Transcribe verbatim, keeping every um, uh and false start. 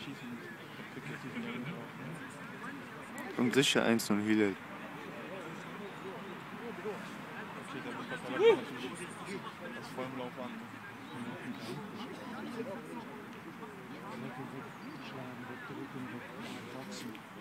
Und sicher eins null Hillel. Das voll im Lauf an. Schlagen, wegdrücken, wegboxen.